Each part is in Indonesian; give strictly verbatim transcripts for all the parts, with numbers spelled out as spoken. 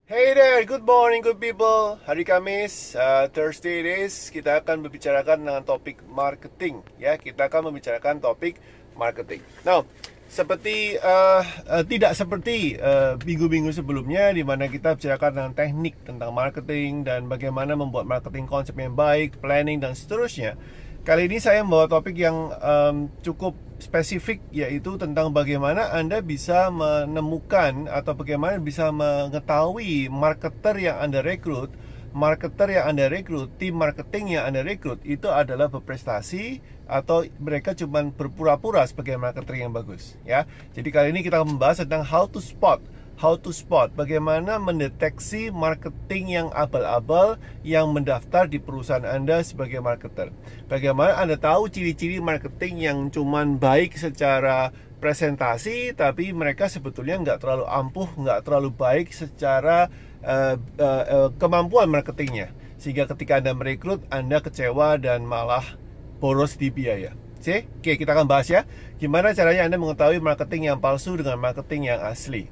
Hey there, good morning good people. Hari Kamis, uh, Thursday it is. Kita akan membicarakan tentang topik marketing. Ya, kita akan membicarakan topik marketing. Now, seperti uh, uh, tidak seperti uh, minggu-minggu sebelumnya, di mana kita bicarakan tentang teknik tentang marketing dan bagaimana membuat marketing konsep yang baik, planning dan seterusnya. Kali ini saya membawa topik yang um, cukup spesifik, yaitu tentang bagaimana Anda bisa menemukan atau bagaimana bisa mengetahui marketer yang Anda rekrut. Marketer yang Anda rekrut, tim marketing yang Anda rekrut itu adalah berprestasi atau mereka cuma berpura-pura sebagai marketer yang bagus, ya. Jadi kali ini kita akan membahas tentang how to spot How to spot, bagaimana mendeteksi marketing yang abal-abal yang mendaftar di perusahaan Anda sebagai marketer. Bagaimana Anda tahu ciri-ciri marketing yang cuman baik secara presentasi, tapi mereka sebetulnya nggak terlalu ampuh, nggak terlalu baik secara uh, uh, uh, kemampuan marketingnya. Sehingga ketika Anda merekrut, Anda kecewa dan malah boros di biaya. Oke, kita akan bahas ya, gimana caranya Anda mengetahui marketing yang palsu dengan marketing yang asli.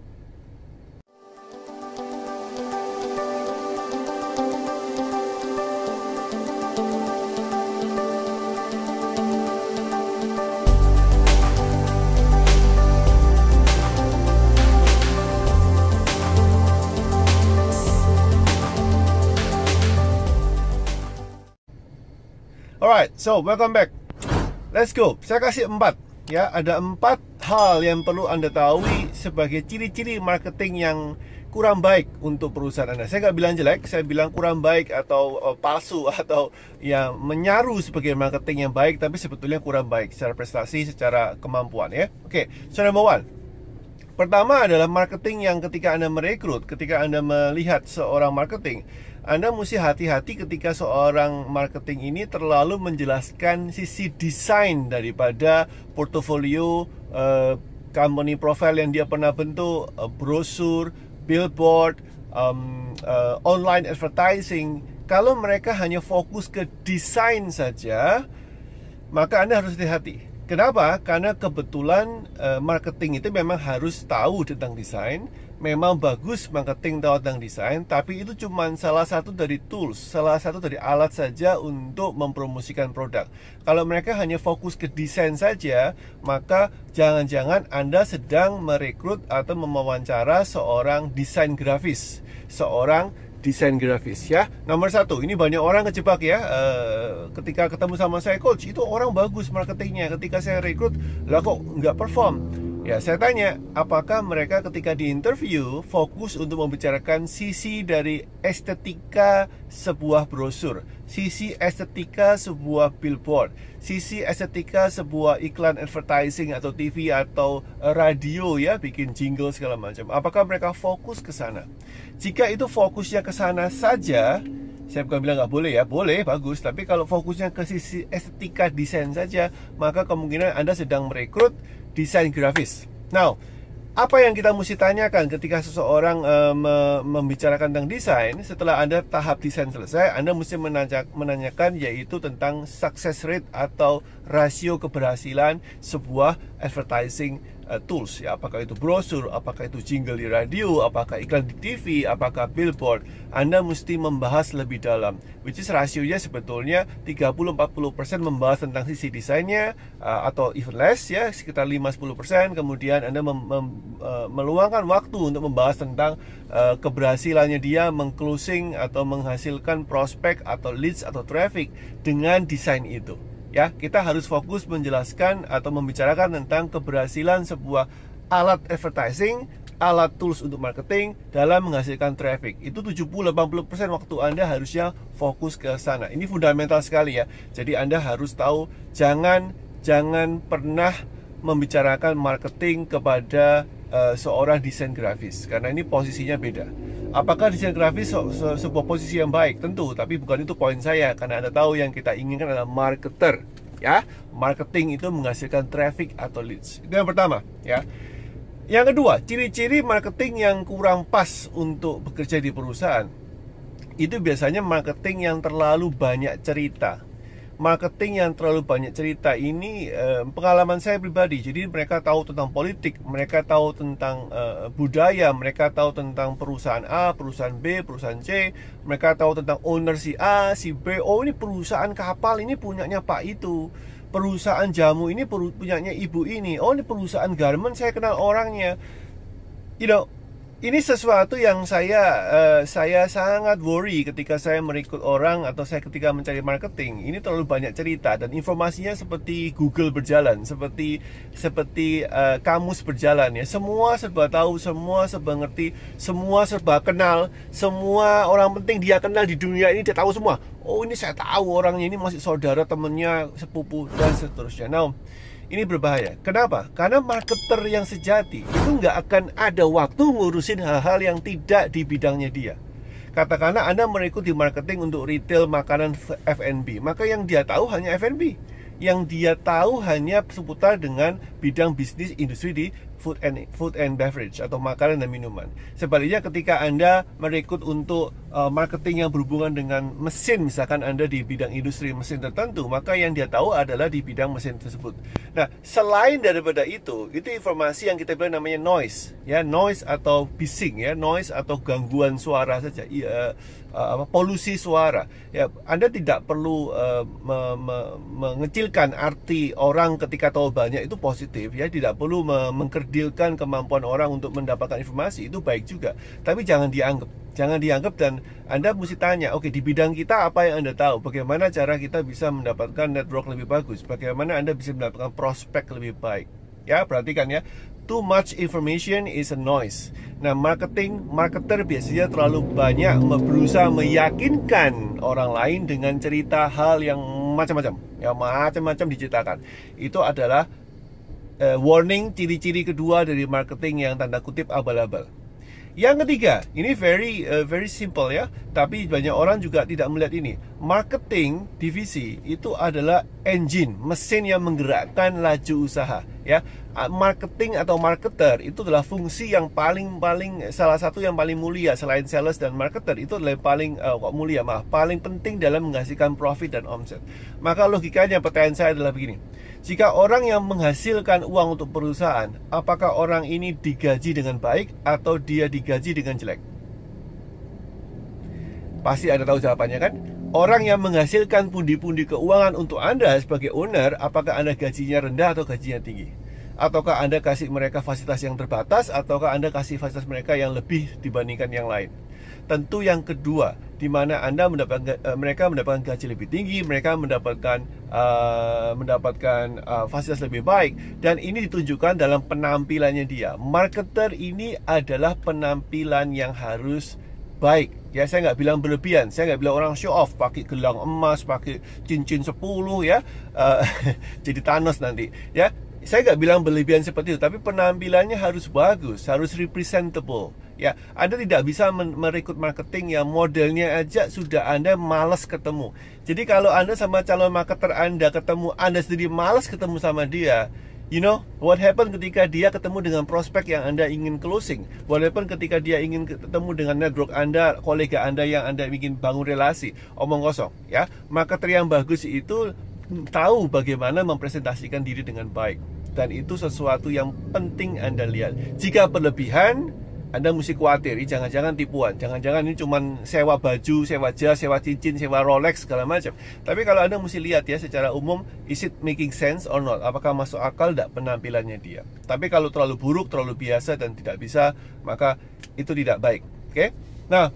Alright, so welcome back. Let's go. Saya kasih empat, ya. Ada empat hal yang perlu Anda tahu sebagai ciri-ciri marketing yang kurang baik untuk perusahaan Anda. Saya nggak bilang jelek, saya bilang kurang baik atau uh, palsu atau ya menyaru sebagai marketing yang baik, tapi sebetulnya kurang baik secara prestasi, secara kemampuan, ya. Oke, okay, so number one. Pertama adalah marketing yang ketika Anda merekrut, ketika Anda melihat seorang marketing, Anda mesti hati-hati ketika seorang marketing ini terlalu menjelaskan sisi desain daripada portofolio, uh, company profile yang dia pernah bentuk, uh, brosur, billboard, um, uh, online advertising. Kalau mereka hanya fokus ke desain saja, maka Anda harus hati-hati. Kenapa? Karena kebetulan uh, marketing itu memang harus tahu tentang desain. Memang bagus marketing tahu tentang desain, tapi itu cuma salah satu dari tools, salah satu dari alat saja untuk mempromosikan produk. Kalau mereka hanya fokus ke desain saja, maka jangan-jangan Anda sedang merekrut atau mewawancara seorang desain grafis, seorang desain grafis, ya. Nomor satu, ini banyak orang kejebak, ya. uh, Ketika ketemu sama saya, coach, itu orang bagus marketingnya. Ketika saya rekrut, lah kok nggak perform. Ya, saya tanya, apakah mereka ketika di interview fokus untuk membicarakan sisi dari estetika sebuah brosur, sisi estetika sebuah billboard, sisi estetika sebuah iklan advertising atau T V atau radio, ya, bikin jingle segala macam. Apakah mereka fokus ke sana? Jika itu fokusnya ke sana saja, saya bukan bilang nggak boleh, ya, boleh, bagus. Tapi kalau fokusnya ke sisi estetika desain saja, maka kemungkinan Anda sedang merekrut desain grafis. Now, apa yang kita mesti tanyakan ketika seseorang uh, me membicarakan tentang desain? Setelah Anda tahap desain selesai, Anda mesti menanya menanyakan yaitu tentang success rate atau rasio keberhasilan sebuah advertising uh, tools, ya. Apakah itu brosur, apakah itu jingle di radio, apakah iklan di T V, apakah billboard. Anda mesti membahas lebih dalam, which is rasionya sebetulnya tiga puluh sampai empat puluh persen membahas tentang sisi desainnya, uh, atau even less, ya, sekitar lima sampai sepuluh persen. Kemudian Anda mem mem uh, meluangkan waktu untuk membahas tentang uh, keberhasilannya dia mengclosing atau menghasilkan prospek atau leads atau traffic dengan desain itu. Ya, kita harus fokus menjelaskan atau membicarakan tentang keberhasilan sebuah alat advertising, alat tools untuk marketing dalam menghasilkan traffic. Itu tujuh puluh sampai delapan puluh persen waktu Anda harusnya fokus ke sana. Ini fundamental sekali, ya. Jadi Anda harus tahu, jangan jangan pernah membicarakan marketing kepada uh, seorang desain grafis, karena ini posisinya beda. Apakah desain grafis se se sebuah posisi yang baik? Tentu, tapi bukan itu poin saya. Karena Anda tahu yang kita inginkan adalah marketer, ya. Marketing itu menghasilkan traffic atau leads. Itu yang pertama, ya. Yang kedua, ciri-ciri marketing yang kurang pas untuk bekerja di perusahaan. Itu biasanya marketing yang terlalu banyak cerita. marketing yang terlalu banyak cerita ini uh, pengalaman saya pribadi. Jadi mereka tahu tentang politik, mereka tahu tentang uh, budaya, mereka tahu tentang perusahaan A, perusahaan B, perusahaan C, mereka tahu tentang owner si A, si B. Oh, ini perusahaan kapal ini punyanya Pak itu, perusahaan jamu ini punyanya ibu ini. Oh, ini perusahaan garment saya kenal orangnya. You know, ini sesuatu yang saya uh, saya sangat worry ketika saya merekrut orang atau saya ketika mencari marketing. Ini terlalu banyak cerita dan informasinya seperti Google berjalan, seperti seperti uh, kamus berjalan ya. Semua serba tahu, semua serba ngerti, semua serba kenal, semua orang penting dia kenal di dunia ini dia tahu semua. Oh, ini saya tahu orangnya, ini masih saudara, temennya, sepupu dan seterusnya. Now, ini berbahaya. Kenapa? Karena marketer yang sejati itu nggak akan ada waktu ngurusin hal-hal yang tidak di bidangnya dia. Katakanlah Anda merekrut di marketing untuk retail makanan F and B, maka yang dia tahu hanya F and B. Yang dia tahu hanya seputar dengan bidang bisnis industri di food and food and beverage atau makanan dan minuman. Sebaliknya ketika Anda merekrut untuk uh, marketing yang berhubungan dengan mesin, misalkan Anda di bidang industri mesin tertentu, maka yang dia tahu adalah di bidang mesin tersebut. Nah, selain daripada itu, itu informasi yang kita bilang namanya noise, ya, noise atau bising, ya, noise atau gangguan suara saja, ya, uh, polusi suara. Ya, Anda tidak perlu uh, me me mengecilkan arti orang ketika tahu banyak itu positif, ya, tidak perlu me mengkerdilkan kemampuan orang untuk mendapatkan informasi, itu baik juga. Tapi jangan dianggap, jangan dianggap dan Anda mesti tanya, oke, okay, di bidang kita apa yang Anda tahu? Bagaimana cara kita bisa mendapatkan network lebih bagus? Bagaimana Anda bisa mendapatkan prospek lebih baik? Ya, perhatikan ya. Too much information is a noise. Nah, marketing, marketer biasanya terlalu banyak berusaha meyakinkan orang lain dengan cerita hal yang macam-macam, yang macam-macam diceritakan. Itu adalah uh, warning, ciri-ciri kedua dari marketing yang tanda kutip abal-abal. Yang ketiga, ini very uh, very simple ya, tapi banyak orang juga tidak melihat ini. Marketing divisi itu adalah engine, mesin yang menggerakkan laju usaha, ya. Marketing atau marketer itu adalah fungsi yang paling-paling salah satu yang paling mulia selain sales dan marketer, itu adalah yang paling uh, kok mulia, maaf, paling penting dalam menghasilkan profit dan omset. Maka logikanya pertanyaan saya adalah begini. Jika orang yang menghasilkan uang untuk perusahaan, apakah orang ini digaji dengan baik atau dia digaji dengan jelek? Pasti Anda tahu jawabannya kan? Orang yang menghasilkan pundi-pundi keuangan untuk Anda sebagai owner, apakah Anda gajinya rendah atau gajinya tinggi? Ataukah Anda kasih mereka fasilitas yang terbatas, ataukah Anda kasih fasilitas mereka yang lebih dibandingkan yang lain? Tentu yang kedua, di mana Anda mendapatkan uh, mereka mendapatkan gaji lebih tinggi, mereka mendapatkan uh, mendapatkan uh, fasilitas lebih baik, dan ini ditunjukkan dalam penampilannya dia. Marketer ini adalah penampilan yang harus baik. Ya, saya nggak bilang berlebihan, saya nggak bilang orang show off pakai gelang emas, pakai cincin sepuluh ya, uh, jadi Thanos nanti ya. Saya nggak bilang berlebihan seperti itu, tapi penampilannya harus bagus, harus representable. Ya, Anda tidak bisa merekrut marketing yang modelnya aja sudah Anda malas ketemu. Jadi kalau Anda sama calon marketer Anda ketemu, Anda sendiri malas ketemu sama dia, you know what happen ketika dia ketemu dengan prospek yang Anda ingin closing? What happen ketika dia ingin ketemu dengan network Anda, kolega Anda yang Anda ingin bangun relasi? Omong kosong, ya. Marketer yang bagus itu tahu bagaimana mempresentasikan diri dengan baik, dan itu sesuatu yang penting Anda lihat. Jika berlebihan, Anda mesti khawatir, ini jangan-jangan tipuan, jangan-jangan ini cuma sewa baju, sewa jas, sewa cincin, sewa Rolex, segala macam. Tapi kalau Anda mesti lihat ya, secara umum, is it making sense or not? Apakah masuk akal tidak penampilannya dia? Tapi kalau terlalu buruk, terlalu biasa dan tidak bisa, maka itu tidak baik. Oke? Okay? Nah,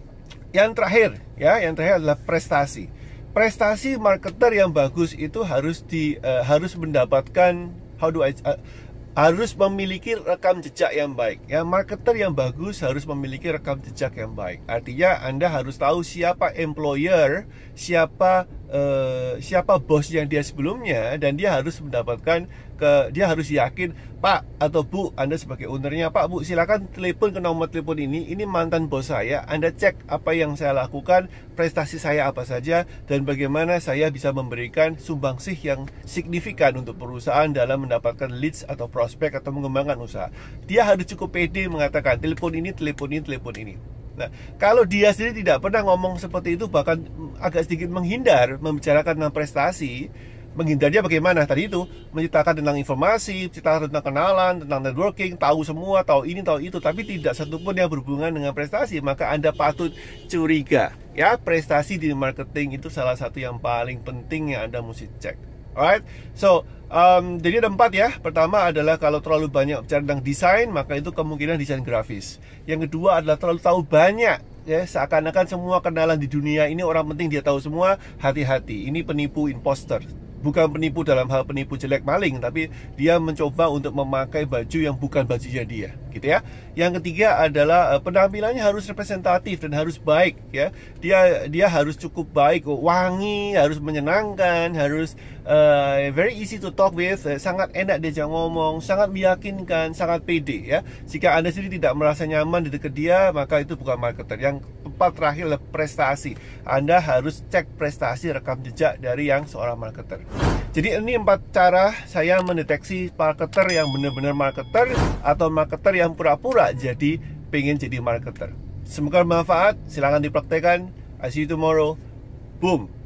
yang terakhir ya, yang terakhir adalah prestasi. Prestasi marketer yang bagus itu harus di uh, harus mendapatkan how do I uh, harus memiliki rekam jejak yang baik. Ya, marketer yang bagus harus memiliki rekam jejak yang baik. Artinya Anda harus tahu siapa employer, siapa uh, siapa bos yang dia sebelumnya, dan dia harus mendapatkan ke dia harus yakin, Pak atau Bu, Anda sebagai ownernya, Pak, Bu, silakan telepon ke nomor telepon ini. Ini mantan bos saya. Anda cek apa yang saya lakukan, prestasi saya apa saja, dan bagaimana saya bisa memberikan sumbangsih yang signifikan untuk perusahaan dalam mendapatkan leads atau prospek atau mengembangkan usaha. Dia harus cukup pede mengatakan telepon ini, telepon ini, telepon ini. Nah, kalau dia sendiri tidak pernah ngomong seperti itu, bahkan agak sedikit menghindar membicarakan tentang prestasi, menghindarnya bagaimana? Tadi itu, menceritakan tentang informasi, menceritakan tentang kenalan, tentang networking, tahu semua, tahu ini, tahu itu, tapi tidak satupun yang berhubungan dengan prestasi, maka Anda patut curiga. Ya, prestasi di marketing itu salah satu yang paling penting yang Anda mesti cek. Alright, so um, jadi ada empat ya. Pertama adalah kalau terlalu banyak bicara tentang desain, maka itu kemungkinan desain grafis. Yang kedua adalah terlalu tahu banyak, ya, seakan-akan semua kenalan di dunia ini orang penting dia tahu semua. Hati-hati, ini penipu imposter. Bukan penipu dalam hal penipu jelek maling, tapi dia mencoba untuk memakai baju yang bukan bajunya dia, gitu ya. Yang ketiga adalah uh, penampilannya harus representatif dan harus baik, ya. Dia dia harus cukup baik, wangi, harus menyenangkan, harus uh, very easy to talk with, uh, sangat enak diajak ngomong, sangat meyakinkan, sangat pede, ya. Jika Anda sendiri tidak merasa nyaman di dekat dia, maka itu bukan marketer. Yang keempat terakhir adalah prestasi. Anda harus cek prestasi rekam jejak dari yang seorang marketer. Jadi ini empat cara saya mendeteksi marketer yang benar-benar marketer atau marketer yang pura-pura jadi pengen jadi marketer. Semoga bermanfaat, silahkan dipraktekkan. I see you tomorrow. Boom.